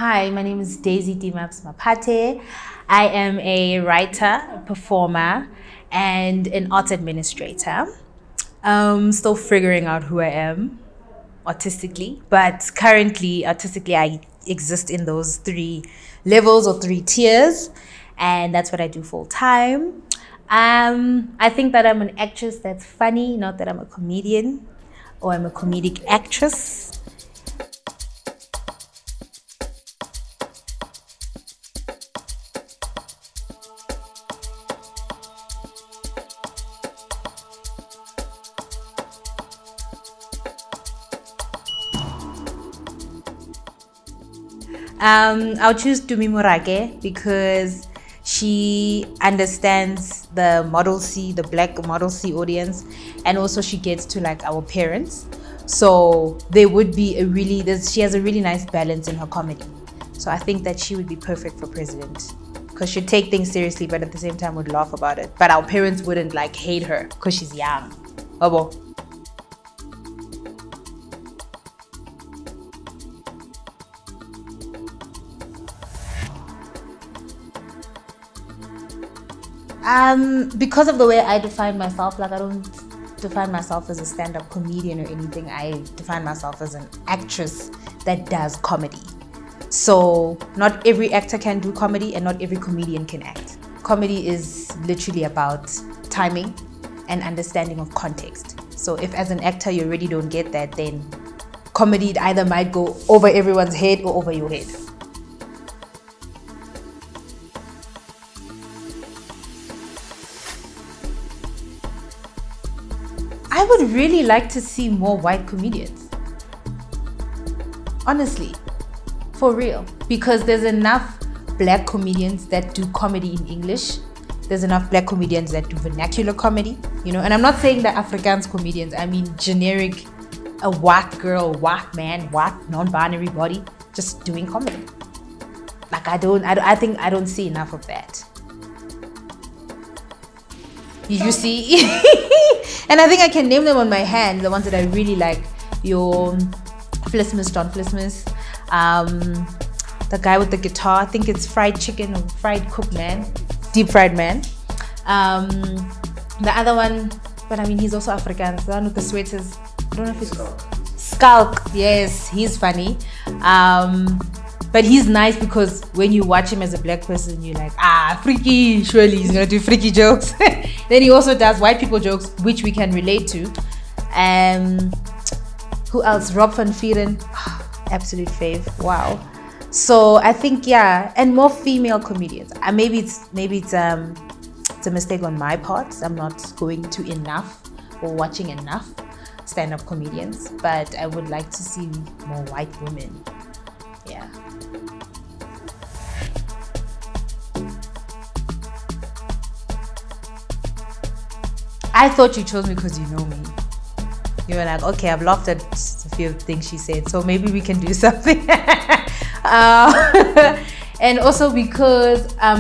Hi, my name is Daisy Dmapz Maphathe. I am a writer, a performer, and an arts administrator. Still figuring out who I am artistically, but currently, artistically, I exist in those 3 levels or 3 tiers, and that's what I do full time. I think that I'm an actress that's funny, not that I'm a comedian or I'm a comedic actress. I'll choose Dmapz because she understands the Model C, the Black Model C audience, and also she gets to like our parents. So there would be she has a really nice balance in her comedy. So I think that she would be perfect for president because she'd take things seriously, but at the same time would laugh about it. But our parents wouldn't like hate her because she's young. Obo. Because of the way I define myself, like I don't define myself as a stand-up comedian or anything. I define myself as an actress that does comedy. So not every actor can do comedy and not every comedian can act. Comedy is literally about timing and understanding of context. So if as an actor you already don't get that, then comedy either might go over everyone's head or over your head. I would really like to see more white comedians. Honestly, for real. Because there's enough black comedians that do comedy in English. There's enough black comedians that do vernacular comedy, you know. And I'm not saying that Afrikaans comedians, I mean generic, a white girl, white man, white non-binary body, just doing comedy. Like I think I don't see enough of that. You see? And I think I can name them on my hand, the ones that I really like. Your Flismus, John Flismus. The guy with the guitar, I think it's Fried Chicken or Fried Cook Man. Deep Fried Man. The other one, but I mean he's also Afrikaans. The one with the sweaters. I don't know if it's Skulk. Yes, he's funny. But he's nice because when you watch him as a black person, you're like, freaky, surely he's gonna do freaky jokes. Then he also does white people jokes, which we can relate to. Who else? Rob van Vieren, absolute fave, wow. So I think, yeah, and more female comedians. Maybe it's a mistake on my part. I'm not going to enough or watching enough stand-up comedians, but I would like to see more white women. Yeah. I thought you chose me because you know me. You were like, okay, I've laughed at a few things she said, so maybe we can do something. And also because, I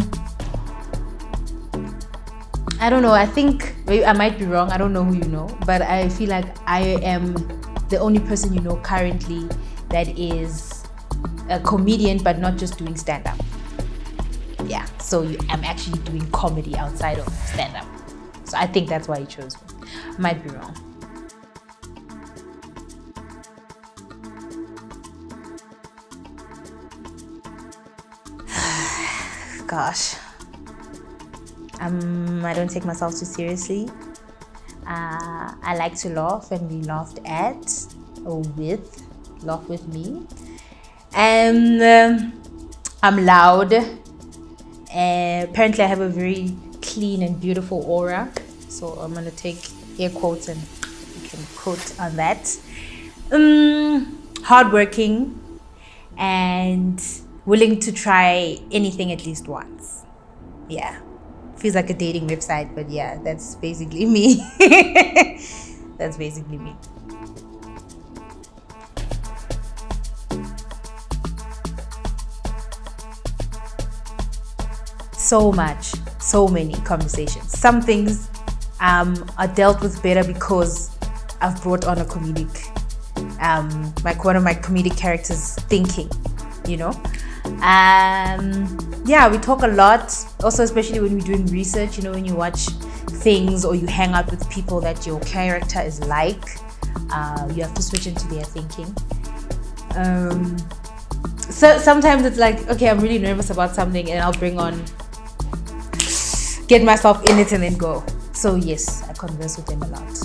don't know, I think, maybe I might be wrong, I don't know who you know, but I feel like I am the only person you know currently that is a comedian, but not just doing stand-up. Yeah, so I'm actually doing comedy outside of stand-up. So I think that's why you chose me. Might be wrong. Gosh. I don't take myself too seriously. I like to laugh and be laughed at or with. Laugh with me. And I'm loud. Apparently I have a very clean and beautiful aura, so I'm gonna take air quotes and you can quote on that. Hardworking and willing to try anything at least once. Yeah, feels like a dating website, but yeah, that's basically me. That's basically me. So much, so many conversations. Some things are dealt with better because I've brought on a comedic, like one of my comedic characters thinking. you know. Yeah, we talk a lot, also especially when we're doing research, you know, when you watch things or you hang out with people that your character is like, you have to switch into their thinking. So sometimes it's like, okay, I'm really nervous about something and I'll get myself in it and then go. So yes, I converse with them a lot.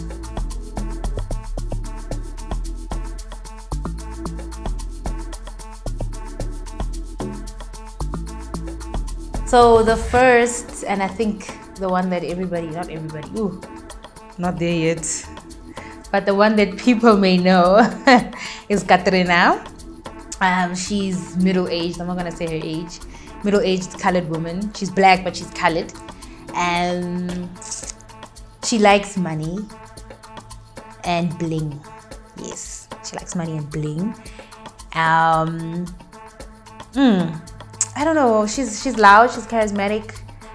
So the first, and I think the one that not there yet, but the one that people may know is Catering. She's middle-aged, I'm not gonna say her age, middle-aged colored woman. She's black, but she's colored. And she likes money and bling. Yes, she likes money and bling. I don't know, she's loud, she's charismatic,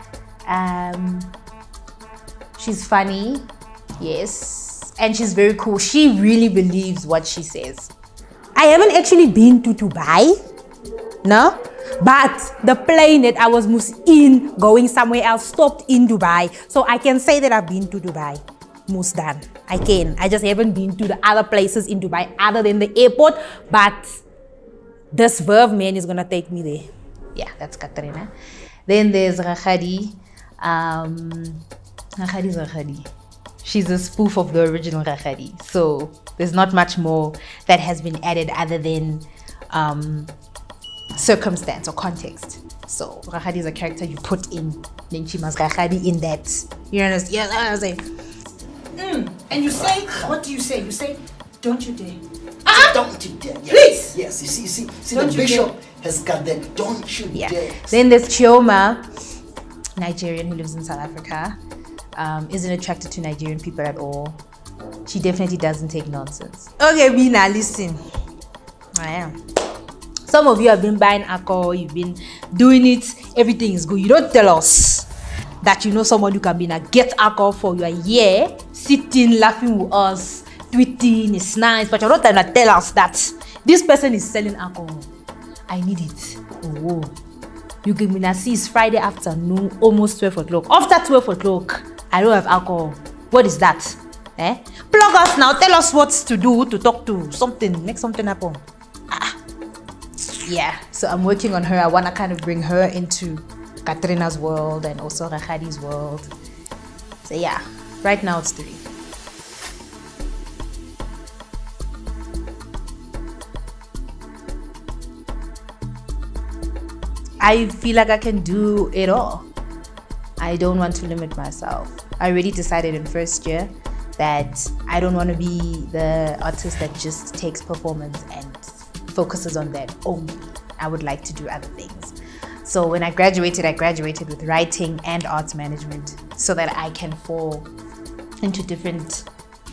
she's funny, yes, and she's very cool. She really believes what she says. I haven't actually been to Dubai, no, but the plane that I was in going somewhere else stopped in Dubai, so I can say that I've been to Dubai. Musdan, I can. I just haven't been to the other places in Dubai other than the airport, but this verve man is gonna take me there. Yeah, that's Catering. Then there's Rakhadi. Rakhadi's Rakhadi. She's a spoof of the original Rakhadi. So there's not much more that has been added other than circumstance or context. So Rakhadi is a character you put in. Then she must Rakhadi in that. You understand? Yeah, I was like, And you say, what do you say? You say, don't you dare. Don't you dare. Please. Yes, you see the bishop has got that. Don't you dare. Then there's Chioma, Nigerian who lives in South Africa. Isn't attracted to Nigerian people at all. She definitely doesn't take nonsense. Okay, Mina, listen. I am. Some of you have been buying alcohol, you've been doing it, everything is good. You don't tell us that you know someone who can be a get alcohol for you a year, sitting, laughing with us, tweeting, it's nice, but you're not going to tell us that this person is selling alcohol. I need it. Oh, you give me see it's Friday afternoon, almost 12 o'clock. After 12 o'clock, I don't have alcohol. What is that? Plug us now. Tell us what to do to talk to something. Make something happen. Yeah. So I'm working on her. I want to kind of bring her into Caterina's world and also Rakhadi's world. So yeah, right now it's 3. I feel like I can do it all. I don't want to limit myself. I already decided in first year that I don't want to be the artist that just takes performance and focuses on that only. I would like to do other things. So when I graduated with writing and arts management so that I can fall into different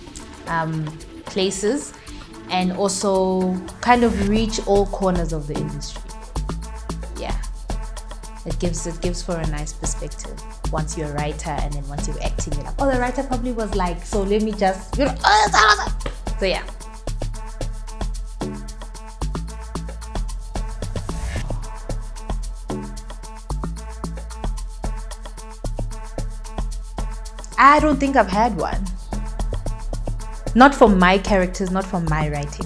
places and also kind of reach all corners of the industry. Yeah. It gives for a nice perspective once you're a writer, and then once you're acting, you're like, oh, the writer probably was like, so let me just, you know, so yeah. I don't think I've had one. Not for my characters, not for my writing.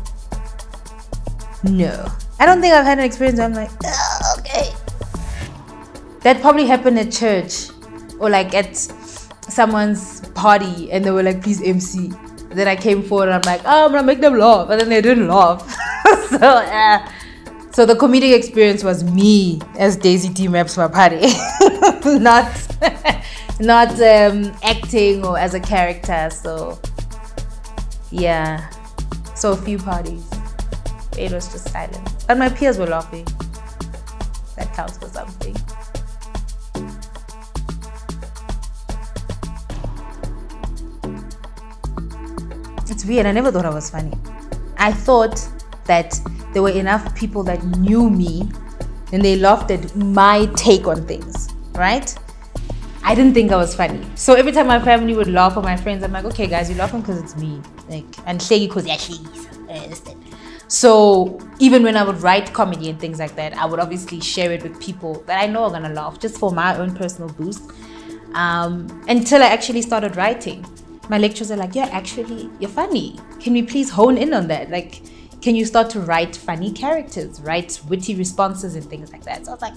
No. I don't think I've had an experience where I'm like, oh, okay. That probably happened at church or like at someone's party and they were like, please MC. Then I came forward and I'm like, oh, I'm gonna make them laugh. And then they didn't laugh. So the comedic experience was me as Daisy Dmapz Maphathe. not acting or as a character. So yeah. So a few parties. It was just silent. But my peers were laughing. That counts for something. It's weird. I never thought I was funny. I thought that there were enough people that knew me and they laughed at my take on things, right? I didn't think I was funny. So every time my family would laugh or my friends, I'm like, okay guys, you're laughing because it's me. Like, and shaggy because yeah, shaggy. I understand. So even when I would write comedy and things like that, I would obviously share it with people that I know are gonna laugh, just for my own personal boost. Until I actually started writing, my lecturers are like, "Yeah, actually, you're funny. Can we please hone in on that? Like, can you start to write funny characters, write witty responses and things like that?" So I was like,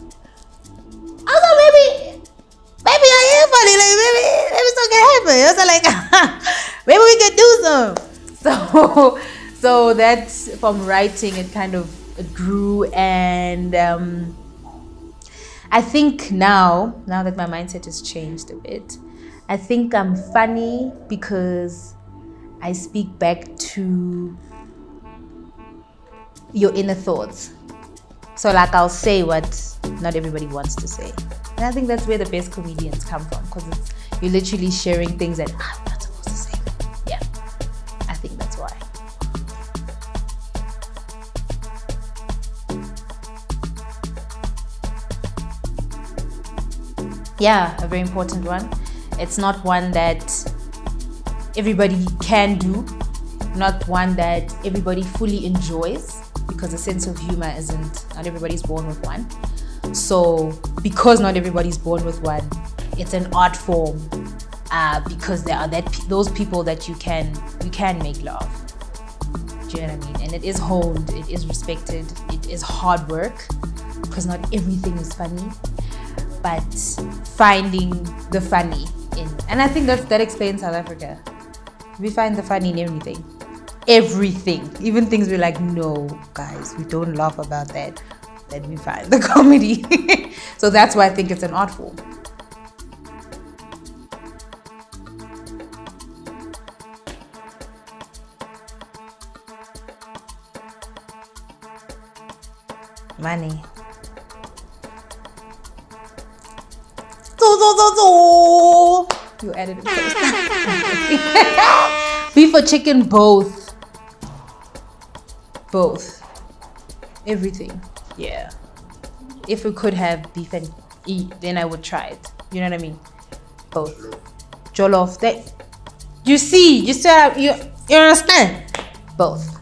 maybe I am funny. Like, maybe something can happen. I was like, maybe we could do some. So that's from writing. It kind of grew, and I think now that my mindset has changed a bit, I think I'm funny because I speak back to your inner thoughts. So like I'll say what not everybody wants to say. And I think that's where the best comedians come from, because you're literally sharing things that I'm not supposed to say. Yeah, I think that's why. Yeah, a very important one. It's not one that everybody can do, not one that everybody fully enjoys, because a sense of humor not everybody's born with one. So because not everybody's born with one, it's an art form, because there are those people that you can make laugh. Do you know what I mean? And it is honed, it is respected, it is hard work, because not everything is funny, but finding the funny in, and I think that explains South Africa. We find the funny in everything, even things we're like, no guys, we don't laugh about that, then we find the comedy. So that's why I think it's an art form. Money. You added it first. Beef or chicken, both. Everything. Yeah. If we could have beef and eat, then I would try it. You know what I mean? Both. Jollof. You understand? Both.